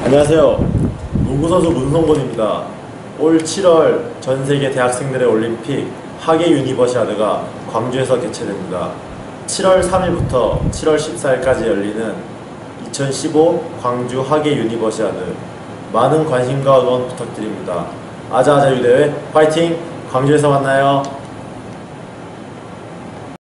안녕하세요. 농구선수 문성곤입니다. 올 7월 전세계 대학생들의 올림픽 하계 유니버시아드가 광주에서 개최됩니다. 7월 3일부터 7월 14일까지 열리는 2015 광주 하계 유니버시아드, 많은 관심과 응원 부탁드립니다. 아자아자 유대회 파이팅! 광주에서 만나요.